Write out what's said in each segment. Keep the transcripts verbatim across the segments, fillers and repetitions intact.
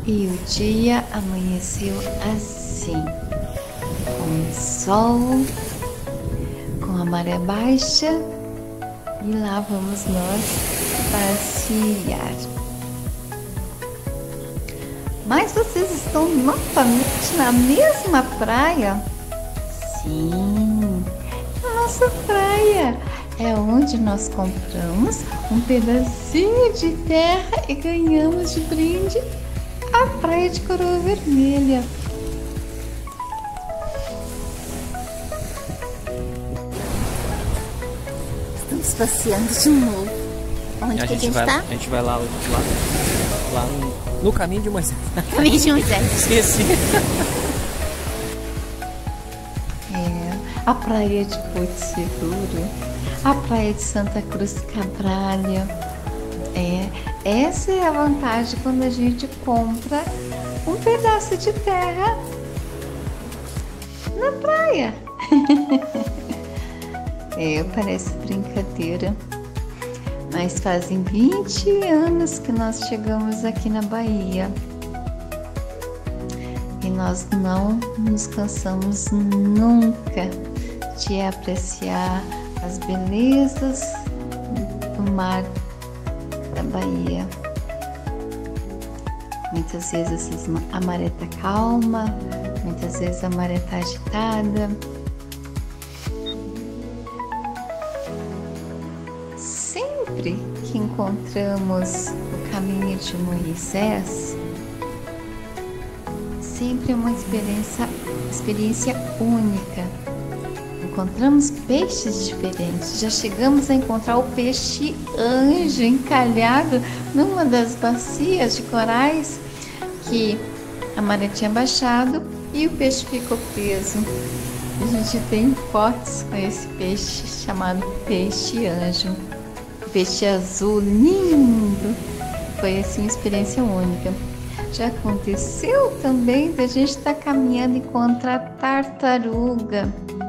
E o dia amanheceu assim, com o sol, com a maré baixa, e lá vamos nós passear. Mas vocês estão novamente na mesma praia? Sim, a nossa praia é onde nós compramos um pedacinho de terra e ganhamos de brinde a praia de Coroa Vermelha. Estamos passeando de novo. Onde A que a gente gente vai, tá? a gente vai lá, lá, lá no, no caminho de Moisés. Caminho de Moisés. Esqueci. É, a praia de Porto Seguro, a praia de Santa Cruz Cabrália. É, essa é a vantagem quando a gente compra um pedaço de terra na praia. É, parece brincadeira, mas fazem vinte anos que nós chegamos aqui na Bahia e nós não nos cansamos nunca de apreciar as belezas do mar da Bahia. Muitas vezes a maré tá calma, muitas vezes a maré tá agitada. Sempre que encontramos o caminho de Moisés, sempre é uma experiência, experiência única. Encontramos peixes diferentes. Já chegamos a encontrar o peixe anjo encalhado numa das bacias de corais que a maré tinha baixado e o peixe ficou preso. A gente tem fotos com esse peixe chamado peixe anjo. Peixe azul lindo. Foi assim uma experiência única. Já aconteceu também da gente estar caminhando e encontrar tartaruga.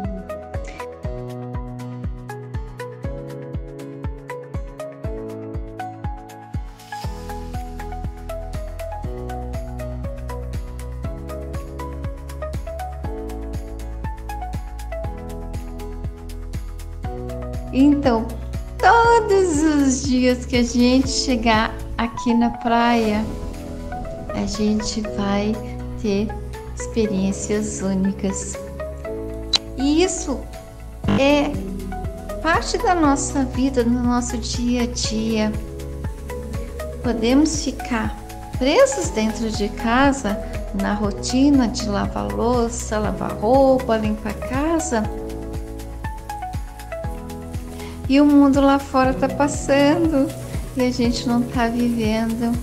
Então, todos os dias que a gente chegar aqui na praia, a gente vai ter experiências únicas. E isso é parte da nossa vida, do nosso dia a dia. Podemos ficar presos dentro de casa, na rotina de lavar louça, lavar roupa, limpar a casa. E o mundo lá fora está passando e a gente não está vivendo.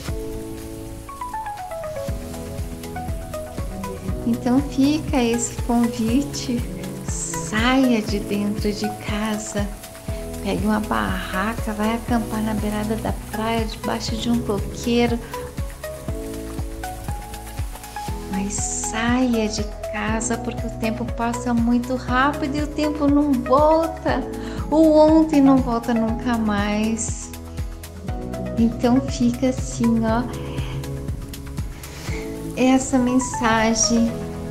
Então fica esse convite, saia de dentro de casa, pegue uma barraca, vai acampar na beirada da praia, debaixo de um coqueiro. Mas saia de casa porque o tempo passa muito rápido e o tempo não volta. O ontem não volta nunca mais. Então fica assim, ó, essa mensagem.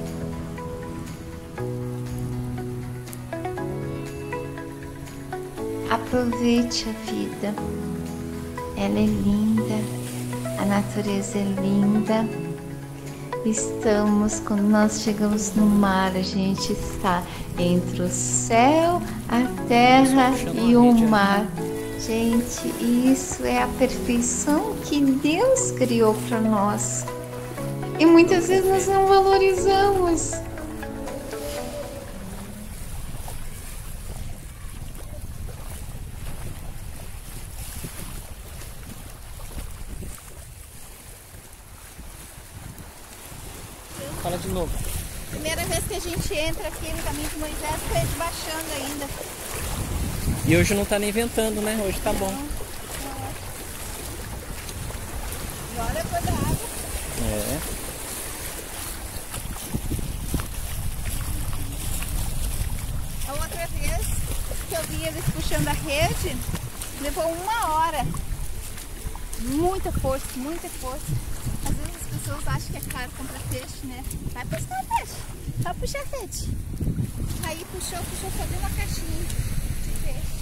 Aproveite a vida. Ela é linda, a natureza é linda. Estamos, quando nós chegamos no mar, a gente está entre o céu, a terra e o mar. Gente, isso é a perfeição que Deus criou para nós. E muitas vezes nós não valorizamos. Fala de novo. Primeira vez que a gente entra aqui no caminho de Moisés, foi baixando ainda. E hoje não tá nem ventando, né? Hoje tá bom. Não, não. E olha a cor da água. É. A outra vez que eu vi eles puxando a rede, levou uma hora. Muita força, muita força. Às vezes as pessoas acham que é caro comprar peixe, né? Vai pescar peixe, só puxar rede. Aí puxou, puxou, fazer uma caixinha de peixe.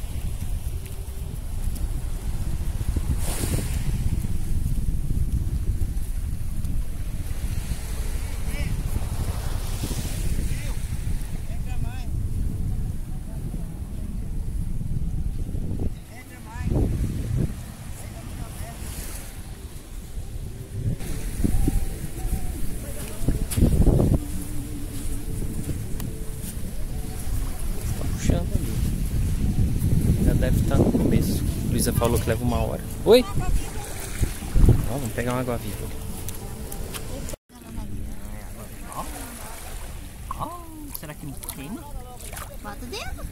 Deve estar no começo. Luísa falou que leva uma hora. Oi? Ó, vamos pegar uma água viva. Oh, será que não queima? Bota dentro.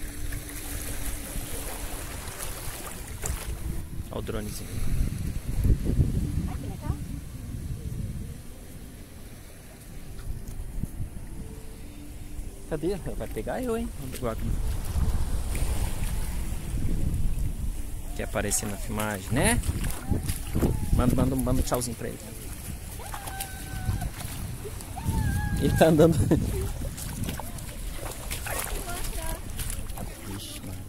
Olha o dronezinho. Ai, que legal. Cadê? Vai pegar eu, hein? Quer aparecer na filmagem, né? Manda, manda, manda um tchauzinho pra ele. Ele tá andando. Ixi, mano.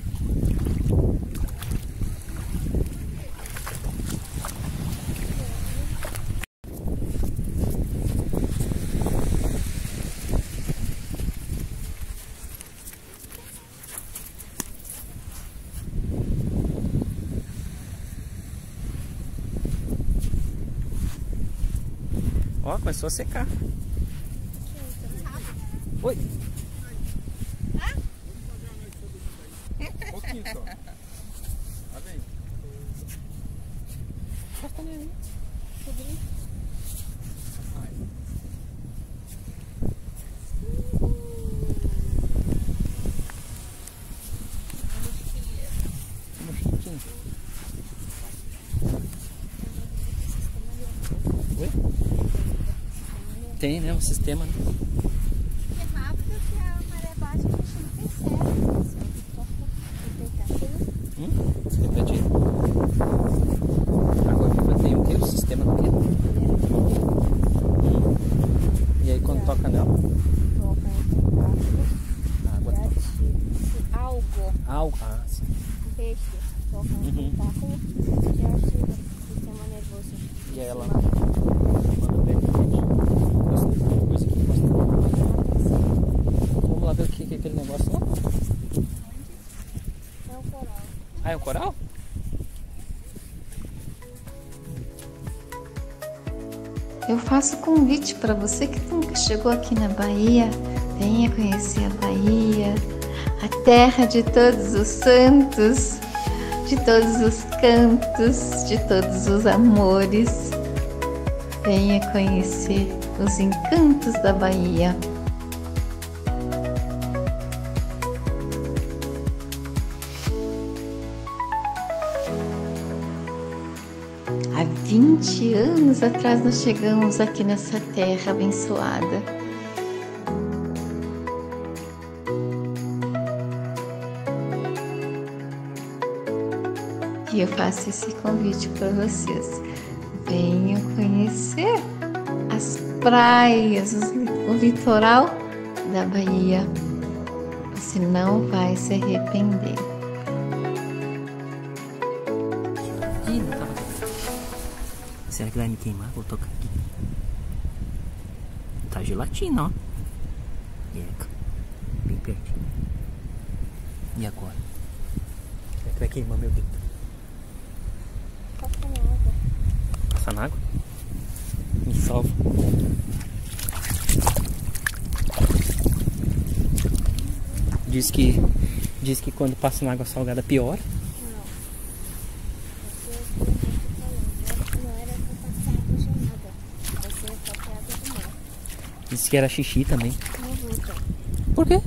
Ó, começou a secar. Oi. Um pouquinho só. Tá bem. Corta nele. Oi? Tem, né? Um sistema, né? É rápido que a maré baixa, a gente não percebe. Hum? Repete. Água viva tem o quê? O sistema do quê? Hum. E aí quando toca nela? Água toca. Algo. Algo. Ah, sim. Peixe. Toca no Uhum. tentáculo e ativa o sistema nervoso. E aí ela manda bem pra gente. Coisa aqui, mostra. Vamos lá ver o que é aquele negócio lá. É o coral. Ah, é um coral? Eu faço convite para você que nunca chegou aqui na Bahia, venha conhecer a Bahia, a terra de todos os santos, de todos os cantos, de todos os amores. Venha conhecer os encantos da Bahia. Há vinte anos atrás nós chegamos aqui nessa terra abençoada. E eu faço esse convite para vocês. Venham conhecer as praias, os, o litoral da Bahia. Você não vai se arrepender. Ih, não tava. Será que vai me queimar? Vou tocar aqui. Tá gelatina, ó. Eca. Bem pertinho. E agora? Será que vai queimar meu dedo? Passa na água. Passa na água? Me salva. Diz que, diz que quando passa na água salgada piora. Disse que era xixi também. Por quê?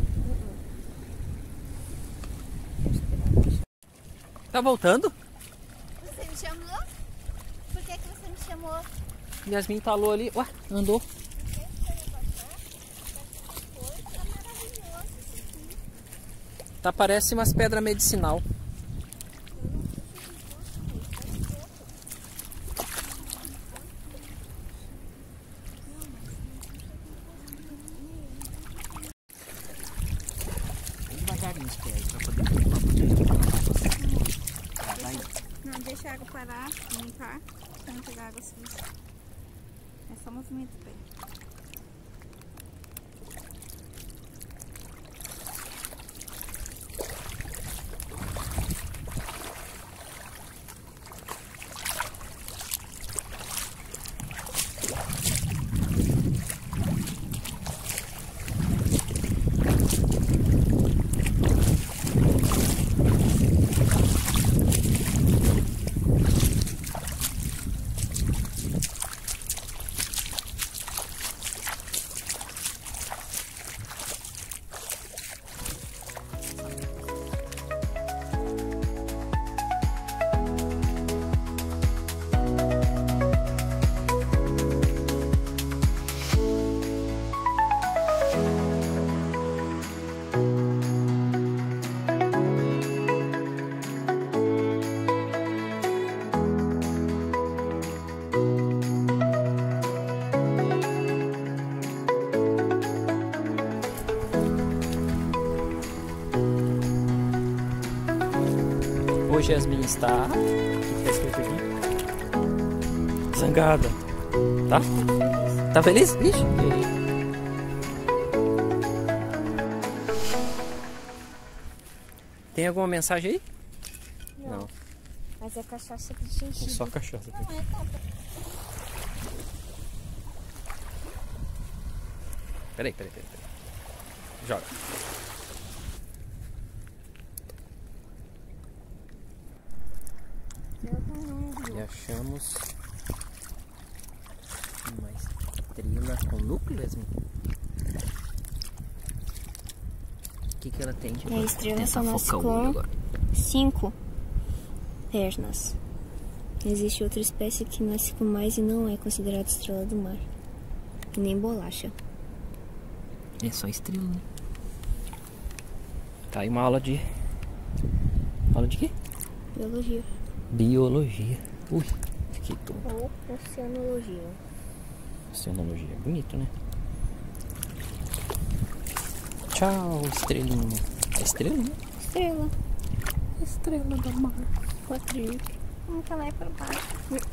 Tá voltando? Você me chamou? Por que, que você me chamou? Yasmin talou ali. Ué, andou. Tá, parece umas pedras medicinal. Não deixa a água parar, limpar, pra não pegar água suja. É só movimento do pé. Hoje Yasmin está... O que está escrito aqui? Zangada. Tá? Tá feliz? Ixi. Tem alguma mensagem aí? Não. Não. Mas é cachaça de gengibre. Só cachaça. Não, é coca. Peraí, peraí, peraí, peraí. Joga. E achamos uma estrela com núcleo, Yasmin. O que que ela tem? E a estrela Tentar só nasce focar o olho com agora. cinco pernas. Existe outra espécie que nasce com mais e não é considerada estrela do mar. Que nem bolacha. É só estrela, né? Tá aí uma aula de... Aula de quê? Biologia. Biologia. Ui, fiquei tonto. Ou oceanologia. Oceanologia. Bonito, né? Tchau, estrelinha. É estrela, né? Estrela. Estrela do mar. Quadrilha. Nunca lá é para baixo.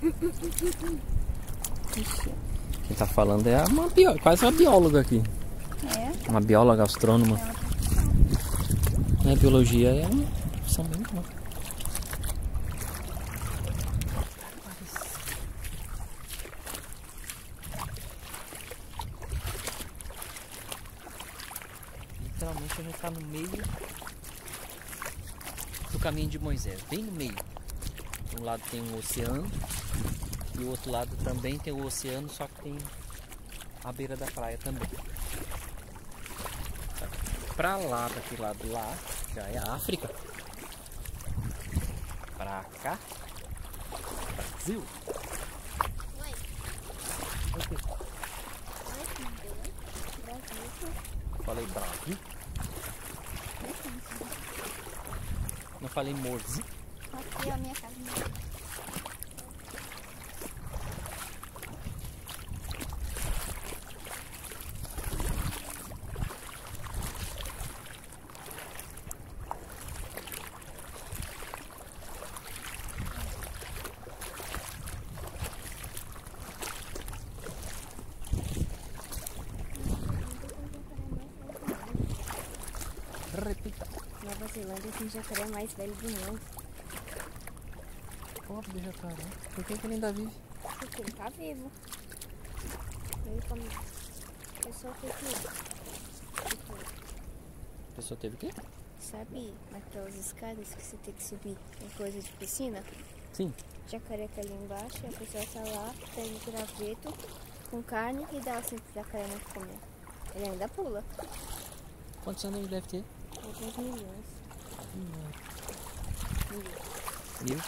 Ixi. Quem tá falando é uma bióloga, quase uma bióloga aqui. É? Uma bióloga astrônoma. É, biologia é uma profissão bem boa. Literalmente a gente está no meio do caminho de Moisés, bem no meio. De um lado tem um oceano e o outro lado também tem o oceano, só que tem a beira da praia também. Pra lá, daquele lado lá, já é a África. Pra cá, Brasil. Oi. O quê? Oi, Brasil. Falei Brasil? Não falei Morzi? Aqui é a minha casa. Repita. Nova Zelândia tem o jacaré mais velho do mundo. Pobre jacaré. Por que que ele ainda vive? Porque ele tá vivo. Ele come. O pessoal tem que. A pessoa teve o quê? Sabe aquelas escadas que você tem que subir em coisa de piscina? Sim. O jacaré tá ali embaixo, a pessoa tá lá, pega o graveto com carne e dá assim pro jacaré não comer. Ele ainda pula. Quantos anos ele deve ter? Alguns milhões. Mil.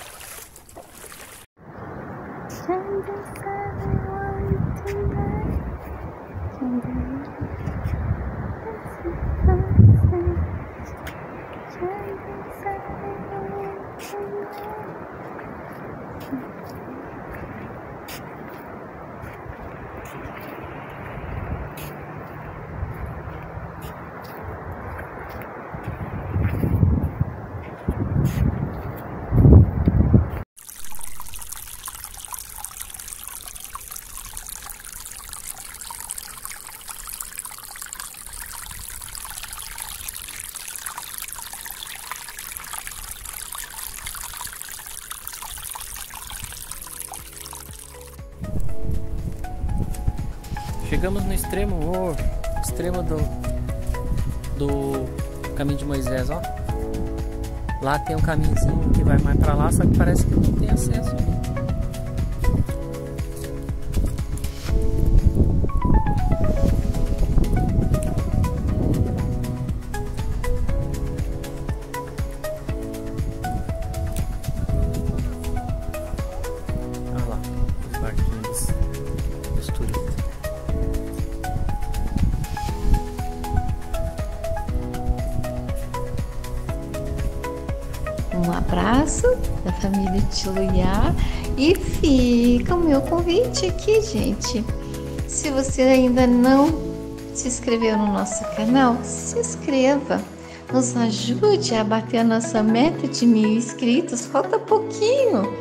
Chegamos no extremo, oh, extremo do, do caminho de Moisés, ó. Lá tem um caminhozinho que vai mais pra lá, só que parece que não tem acesso. Olha lá, os barquinhos dos turistas. Um abraço da família Tchiluyá e fica o meu convite aqui, gente. Se você ainda não se inscreveu no nosso canal, se inscreva. Nos ajude a bater a nossa meta de mil inscritos. Falta pouquinho.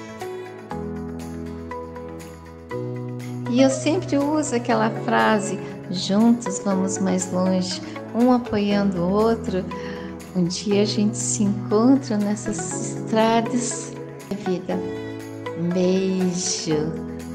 E eu sempre uso aquela frase: juntos vamos mais longe, um apoiando o outro. Um dia a gente se encontra nessas estradas da vida. Um beijo.